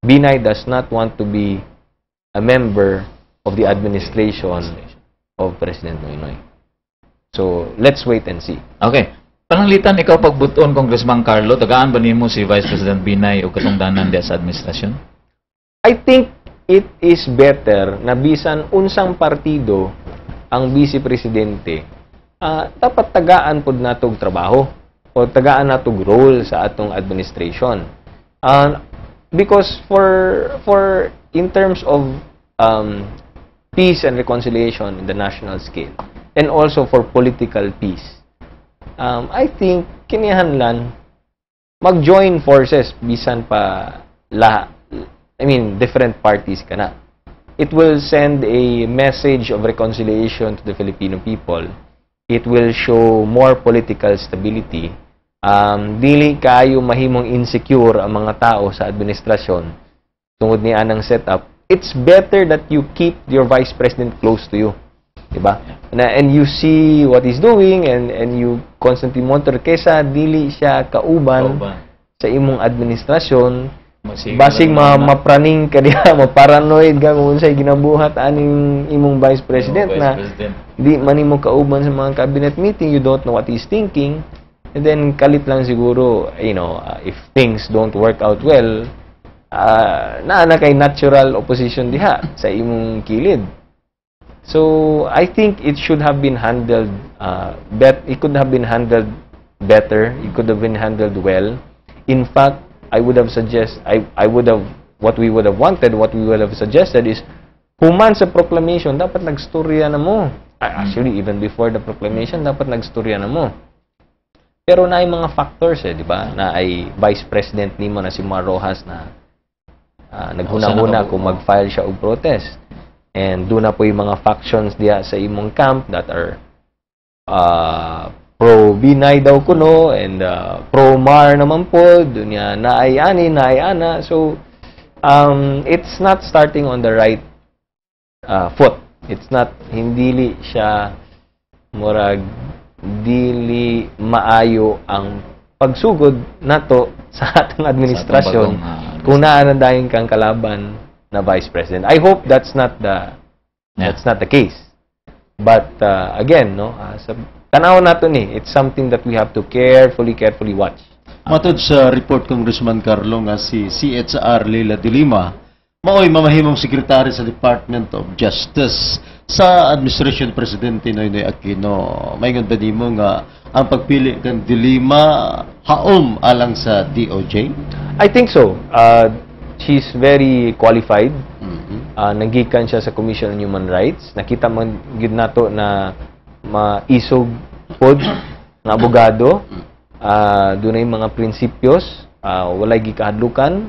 Binay does not want to be a member of the administration of President Noynoy. So, let's wait and see. Okay. Pananglitan, ikaw pagbuton, Congressman Carlo, tagaan ba nimo si Vice President Binay o katungdanan diya sa administrasyon? I think it is better na bisan unsang partido ang Vice Presidente, dapat tagaan pod natog trabaho o tagaan natog role sa atong administration. Because for in terms of peace and reconciliation in the national scale and also for political peace, I think kinihanlan mag-join forces bisan pa different parties ka na. It will send a message of reconciliation to the Filipino people. It will show more political stability. Dili kayo mahimong insecure ang mga tao sa administrasyon tungod ni anang setup. It's better that you keep your Vice President close to you. Diba? And you see what he's doing and you constantly monitor kaysa dili siya kauban sa imong administrasyon. Basig mapraning ka diha, maparanoid ka kung unsay ginabuhat aning imong Vice President na di man imo kauban sa mga cabinet meeting, you don't know what he's thinking. And then kalit lang siguro, if things don't work out well, na kay natural opposition diha sa imong kilid. So, I think it should have been handled, it could have been handled better, it could have been handled well. In fact, what we would have wanted, what we would have suggested is, human sa proclamation, dapat nagstorya na mo. Actually, even before the proclamation, dapat nagstorya na mo. Pero na ay mga factors, di ba? Na ay Vice President nimo na si Mar Rojas na naghuna-huna kung mag-file siya og protest. And doon na po yung mga factions diya sa imong camp that are pro-Binay daw kuno and pro-Mar naman po. Doon niya naay-ani, naay-ana. So, it's not starting on the right foot. It's not, hindi siya murag, dili maayo ang pagsugod nato sa atong administrasyon kung naa na dayon kang kalaban na Vice President. I hope that's not the case. But again, sa tanaw nato ni, it's something that we have to carefully watch. Matod sa report, Congressman Carlo, nga si CHR Leila de Lima, maoy mamahimong sekretary sa Department of Justice sa Administration Presidente Noynoy Aquino. Mayngon ba nimo nga ang pagpili kan de Lima haom alang sa DOJ? I think so. She's very qualified. Nagikan siya sa Commission on Human Rights. Nakita man gid nato na maisog pod na abogado. Dunay mga prinsipyos, walay gikahadlukan.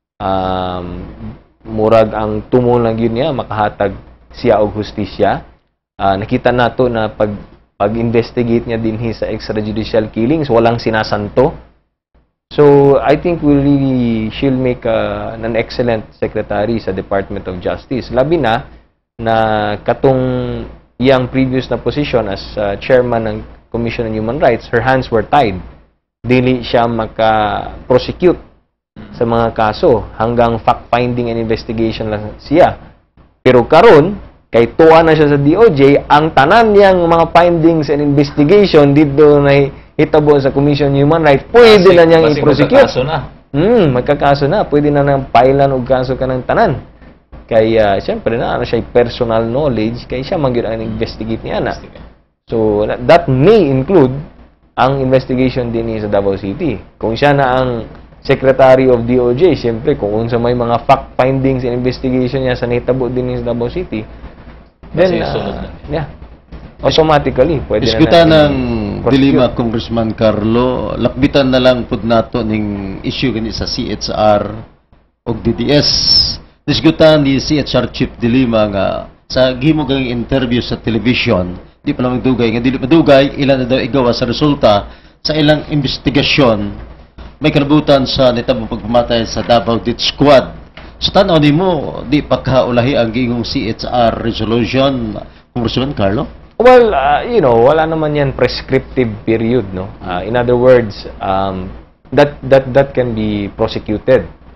Murag ang tumon lang yun niya makahatag siya og hustisya. Nakita nato na pag-investigate niya dinhi sa extrajudicial killings, walang sinasanto. So, I think she'll make an excellent secretary sa Department of Justice. Labi na katong iyang previous na position as chairman ng Commission on Human Rights, her hands were tied. Dili siya maka-prosecute sa mga kaso hanggang fact-finding and investigation lang siya. Pero karon kay tuwa na siya sa DOJ, ang tanan niyang mga findings and investigation dito na hitabo sa Commission on Human Rights, pwede na niyang i-prosecute. Magkakaso na. Pwede na nang pailan og kaso ka ng tanan. Kaya, siyempre na, siya personal knowledge, kaya siya magyud ang investigate niya na. So, that may include ang investigation din sa Davao City. Kung siya na ang Secretary of DOJ, siyempre, kung unsa may mga fact findings and investigation niya sa nahitabo din sa Davao City, then, automatically, pwede diskuta ng Dilima, Congressman Carlo, lakbitan na lang pud nato ning issue gani sa CHR o DDS. Diskutan ni CHR Chief Dilima nga sa gimugang interview sa television, di pa lang dugay nga dili madugay ilan na daw igawa sa resulta sa ilang investigasyon. May kanabutan sa nitabong pagpamatay sa Davao Death Squad. Sa tanaw nimo, di pa kaulahi ang gingong CHR resolution, Congressman Carlo? Well, wala naman yan prescriptive period, no? In other words, that can be prosecuted.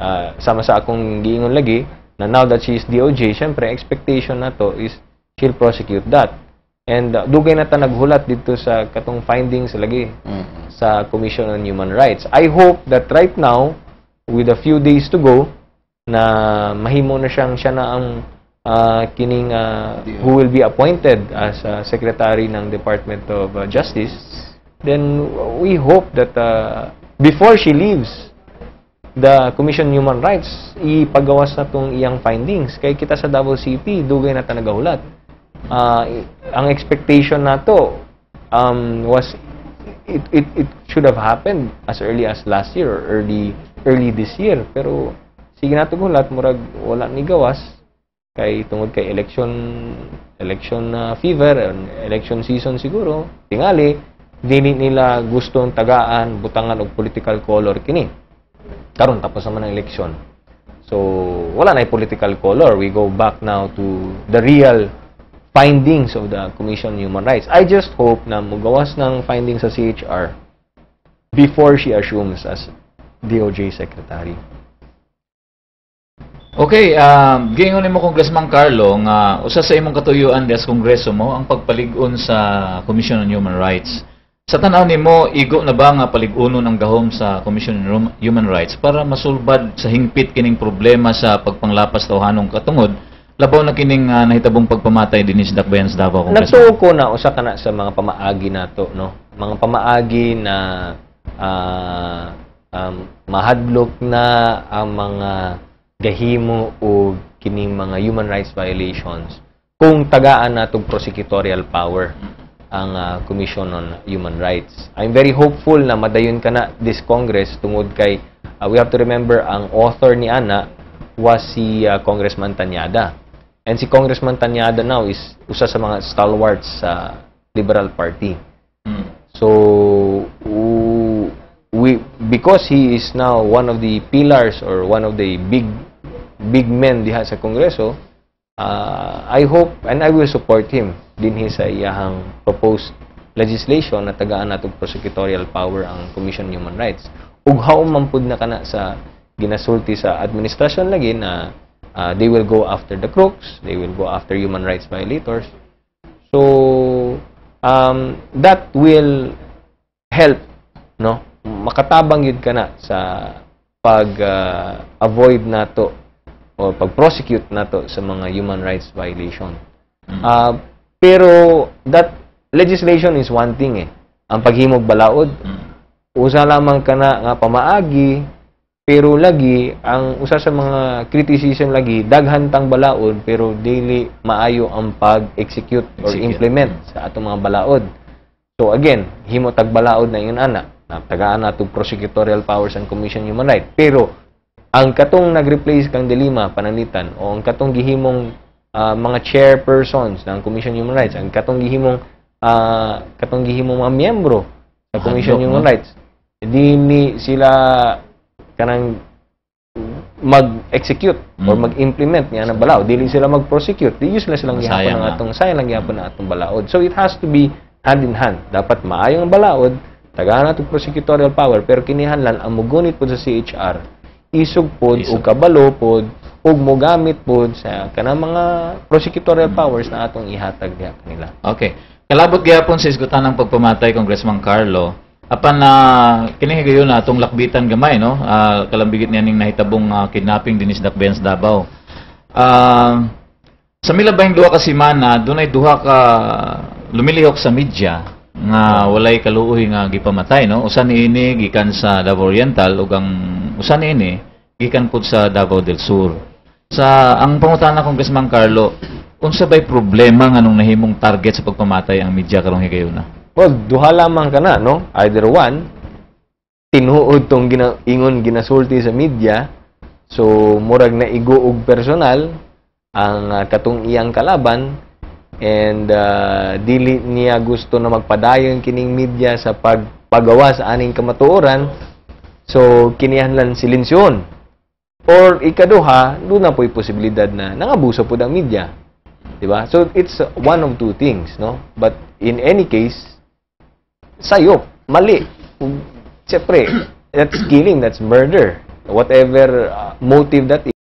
sama sa akong giingon lagi na now that she is DOJ, syempre expectation na to is she'll prosecute that. And dugay na ta naghulat dito sa katong findings lagi sa Commission on Human Rights. I hope that right now, with a few days to go, na mahimo na siya na ang kining who will be appointed as Secretary ng Department of Justice, then we hope that before she leaves the Commission on Human Rights, ipagawas na tong iyang findings. Kay kita sa Davao City, dugay na ta nagahulat. Ang expectation nato was it should have happened as early as last year or early this year, pero sige nato gulat murag wala ni gawas kay tungod kay election fever, election season siguro tingali dili nila gustong tagaan butangan og political color kini karon tapos naman ang election. So wala na political color, we go back now to the real findings of the Commission on Human Rights. I just hope na magawas ng findings sa CHR before she assumes as DOJ Secretary. Okay, giingon mo Congressman Carlo nga usa sa imong katuyuan des Kongreso mo ang pagpalig-on sa Commission on Human Rights. Sa tanaw nimo, igo na ba nga palig-unon ang gahom sa Commission on Human Rights para masulbad sa hingpit kining problema sa pagpanglapas tawhanong katungod labaw na kining nahitabong pagpamatay dinhi sa Dakbayan sa Davao, Congressman? Natuo ko na usa kana sa mga pamaagi nato, no? Mga pamaagi na mahadlok na ang mga gahimo o kining mga human rights violations kung tagaan natong prosecutorial power ang Commission on Human Rights. I'm very hopeful na madayon kana this Congress tungod kay we have to remember ang author ni ana was si Congressman Tanyada. And si Congressman Tanyada now is usa sa mga stalwarts sa Liberal Party. So because he is now one of the pillars or one of the big men diha sa Kongreso, I hope and I will support him dinhi sa iyahang proposed legislation na tagaan natong prosecutorial power ang Commission on Human Rights. Ug haom man pud na kana sa ginasulti sa administrasyon lagi na they will go after the crooks, they will go after human rights violators. So that will help, no? Makatabang yun ka na sa pag-avoid nato o pag-prosecute nato sa mga human rights violation. Pero that legislation is one thing Ang paghimog balaod, usa lamang kana nga pamaagi, pero lagi ang usa sa mga criticism lagi daghan tang balaod pero dili maayo ang pag-execute or implement sa atong mga balaod. So again, himo tag balaod na ingon ana, tagaan nato prosecutorial powers and Commission on Human Rights. Pero ang katong nag-replace kang dilema pananglitan o ang katong gihimong mga chairpersons ng Commission on Human Rights, ang katong gihimong mga miyembro sa Commission on Human Rights, dili sila kanang mag-execute or mag-implement niya ng balaod. Dili sila mag-prosecute. Di useless lang gihapon ang atong sayang lang gihapon ang atong balaod. So it has to be hand in hand. Dapat maayong balaod, tagaan natong prosecutorial power, pero kinihanlan ang mugunit pod sa CHR, isog pod o kabalo pod ug mogamit pod sa kanang mga prosecutorial powers na atong ihatag diha kanila. Okay. Kalabot gyapon sa isgutan ng pagpamatay Congressman Carlo. Apan na kini gayon na atong lakbitan gamay no, kalambigit niya ning nahitabong kidnapping dinis Dakbayan sa Davao. Sa milabay duha ka semana dunay duha ka lumilihok sa media nga walay kaluoy nga gipamatay no. Usa niini gikan sa Davao Oriental ug ang usa niini gikan pud sa Davao del Sur. Sa ang pangutana Congressman Carlo, unsa bay problema nganong nahimong target sa pagpamatay ang media karong higayuna? Well, duha lamang ka na, no? Either one, tinuod tong ginasulti sa media, so murag na igo og personal ang katong iyang kalaban, and dili niya gusto na magpadayon kining media sa pagpagawa sa aning kamatuoran, so kinihanlan silensyon. Or ikaduha, doon na po'y posibilidad na nangabuso po ang media. Diba? So it's one of two things, no? But in any case, sayop, mali. Siyempre, that's killing, that's murder. whatever motive that